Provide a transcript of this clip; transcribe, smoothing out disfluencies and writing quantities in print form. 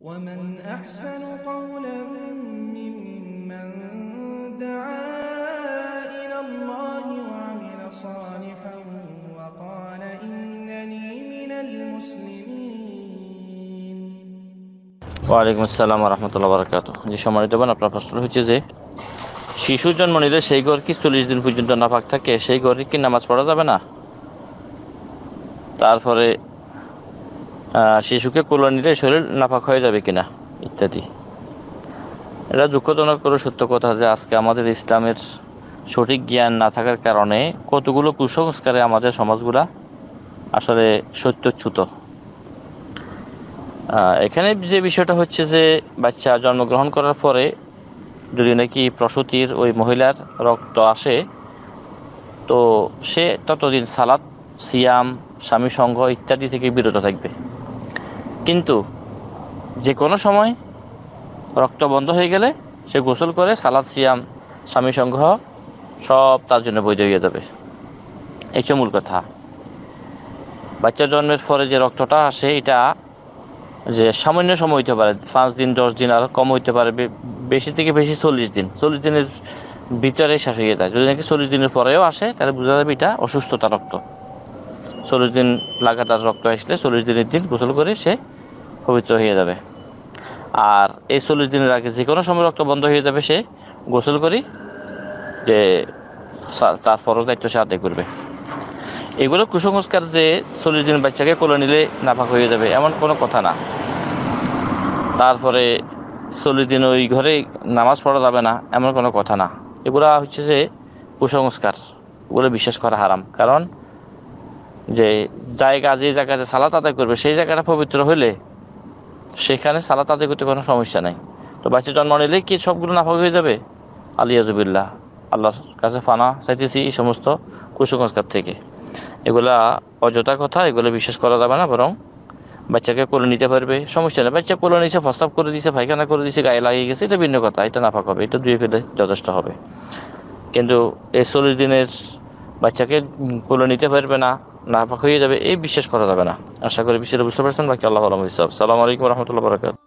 ومن أحسن قولا ممن دعا إلى الله وعمل صالحا وقال إنني من المسلمين। ওয়ালাইকুম আসসালাম রহমতুল্লাহ বারাকাতুহু। যে সম্মানিত বোন, আপনার প্রশ্ন হচ্ছে যে শিশু জন্ম নিলে সেই ঘর কি 40 দিন পর্যন্ত নাপাক থাকে, সেই ঘরে কি নামাজ পড়া যাবে না? তারপরে শিশুকে কোলে নিলে শরীর নাপাক হয়ে যাবে কিনা ইত্যাদি। এটা দুঃখজনক করে সত্য কথা যে আজকে আমাদের ইসলামের সঠিক জ্ঞান না থাকার কারণে কতগুলো কুসংস্কারে আমাদের সমাজগুলা আসলে সত্যচ্যুত। এখানে যে বিষয়টা হচ্ছে যে বাচ্চা জন্মগ্রহণ করার পরে যদি নাকি প্রসূতির ওই মহিলার রক্ত আসে, তো সে ততদিন সালাত, সিয়াম, স্বামী সঙ্গ ইত্যাদি থেকে বিরত থাকবে। কিন্তু যে কোনো সময় রক্ত বন্ধ হয়ে গেলে সে গোসল করে সালাত, সিয়াম, স্বামী সঙ্গ সব তার জন্য বৈধ হয়ে যাবে। এই মূল কথা। বাচ্চা জন্মের পরে যে রক্তটা আসে, এটা যে সামান্য সময় হইতে পারে, 5 দিন, 10 দিন, আর কম হইতে পারে, বেশি থেকে বেশি 40 দিন। 40 দিনের ভিতরে শেষ হয়ে যায়। যদি নাকি 40 দিনের পরেও আসে, তাহলে বোঝা যাবে এটা অসুস্থতা রক্ত। 40 দিন লাগাতার রক্ত আসলে 40 দিনের দিন গোসল করে সে পবিত্র হয়ে যাবে। আর এই 40 দিনের আগে যে কোনো সময় রক্ত বন্ধ হয়ে যাবে, সে গোসল করি যে তার ফরজ দায়িত্ব সে আদায় করবে। এগুলো কুসংস্কার যে 40 দিন বাচ্চাকে কোলে নিলে নাপাক হয়ে যাবে, এমন কোনো কথা না। তারপরে 40 দিন ওই ঘরে নামাজ পড়া যাবে না, এমন কোনো কথা না। এগুলো হচ্ছে যে কুসংস্কার, এগুলো বিশ্বাস করা হারাম। কারণ যে জায়গাতে সালাত আদায় করবে, সেই জায়গাটা পবিত্র হইলে সেখানে সালাত আদায় করতে কোনো সমস্যা নেই। তো বাচ্চা জন্ম নিলে কি সবগুলো নাপাক হয়ে যাবে? আলিয়াজুবিল্লাহ, আল্লাহর কাছে ফানা চাইতেছি এই সমস্ত কুসংস্কার থেকে। এগুলা অযথা কথা, এগুলো বিশ্বাস করা যাবে না। বরং বাচ্চাকে কোলে নিতে পারবে, সমস্যা নেই। বাচ্চা কোলে নিছে, প্রস্তাব করে দিয়েছে, পায়খানা করে দিয়েছে, গায়ে লাগিয়ে গেছে, এটা ভিন্ন কথা, এটা নাপাক হবে, এটা ধুয়ে ফেলে যথেষ্ট হবে। কিন্তু এই 40 দিনের বাচ্চাকে কোলে নিতে পারবে না, নাপাক হয়ে যাবে, এই বিশ্বাস করা যাবে না। আশা করি বিষয়টা বুঝতে পারছেন। বাকি আল্লাহ আলম। আসসালামু আলাইকুম রহমতুল্লাহ বারাকাতুহু।